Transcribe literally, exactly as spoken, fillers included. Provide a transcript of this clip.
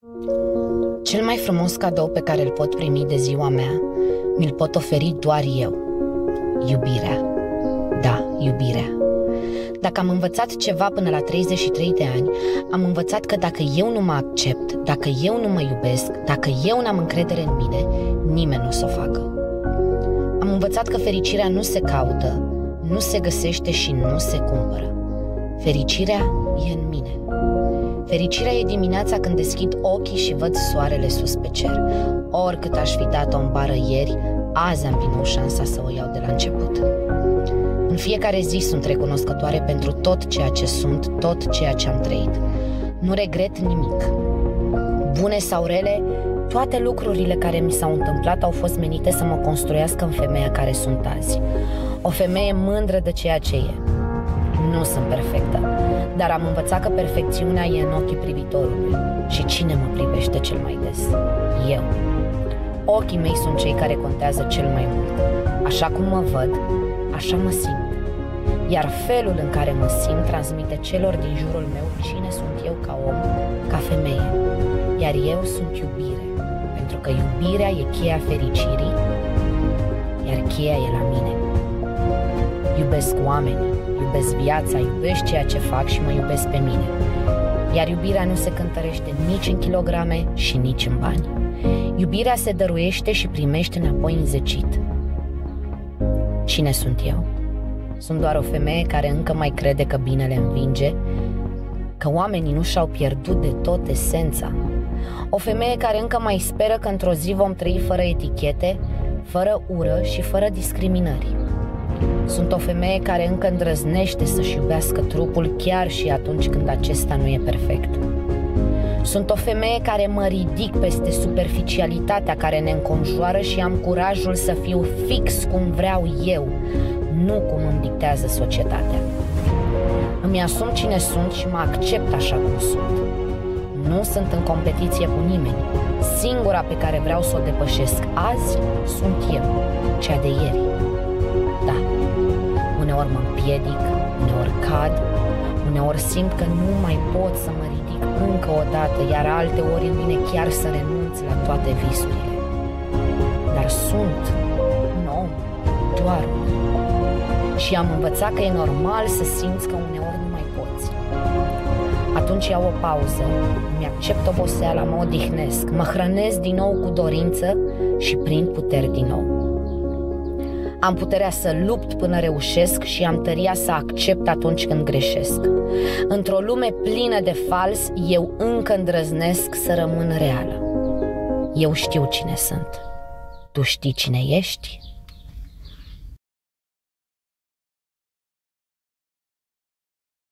Cel mai frumos cadou pe care îl pot primi de ziua mea, mi-l pot oferi doar eu. Iubirea. Da, iubirea. Dacă am învățat ceva până la treizeci și trei de ani, am învățat că dacă eu nu mă accept, dacă eu nu mă iubesc, dacă eu n-am încredere în mine, nimeni nu o să o facă. Am învățat că fericirea nu se caută, nu se găsește și nu se cumpără. Fericirea e în mine. Fericirea e dimineața când deschid ochii și văd soarele sus pe cer. Oricât aș fi dat-o în bară ieri, azi am din nou șansa să o iau de la început. În fiecare zi sunt recunoscătoare pentru tot ceea ce sunt, tot ceea ce am trăit. Nu regret nimic. Bune sau rele, toate lucrurile care mi s-au întâmplat au fost menite să mă construiască în femeia care sunt azi. O femeie mândră de ceea ce e. Nu sunt perfectă, dar am învățat că perfecțiunea e în ochii privitorului. Și cine mă privește cel mai des? Eu. Ochii mei sunt cei care contează cel mai mult. Așa cum mă văd, așa mă simt. Iar felul în care mă simt transmite celor din jurul meu cine sunt eu ca om, ca femeie. Iar eu sunt iubire, pentru că iubirea e cheia fericirii, iar cheia e la mine. Iubesc oamenii, iubesc viața, iubesc ceea ce fac și mă iubesc pe mine. Iar iubirea nu se cântărește nici în kilograme și nici în bani. Iubirea se dăruiește și primește înapoi înzecit. Cine sunt eu? Sunt doar o femeie care încă mai crede că binele învinge, că oamenii nu și-au pierdut de tot esența. O femeie care încă mai speră că într-o zi vom trăi fără etichete, fără ură și fără discriminări. Sunt o femeie care încă îndrăznește să-și iubească trupul chiar și atunci când acesta nu e perfect. Sunt o femeie care mă ridic peste superficialitatea care ne înconjoară și am curajul să fiu fix cum vreau eu, nu cum îmi dictează societatea. Îmi asum cine sunt și mă accept așa cum sunt. Nu sunt în competiție cu nimeni. Singura pe care vreau să o depășesc azi sunt eu, cea de ieri. Da, uneori mă împiedic, uneori cad, uneori simt că nu mai pot să mă ridic încă o dată, iar alte ori îmi vine chiar să renunț la toate visurile. Dar sunt un om, doar unul. Și am învățat că e normal să simți că uneori nu mai poți. Atunci iau o pauză, îmi accept oboseala, mă odihnesc, mă hrănesc din nou cu dorință și prind puteri din nou. Am puterea să lupt până reușesc și am tăria să accept atunci când greșesc. Într-o lume plină de fals, eu încă îndrăznesc să rămân reală. Eu știu cine sunt. Tu știi cine ești?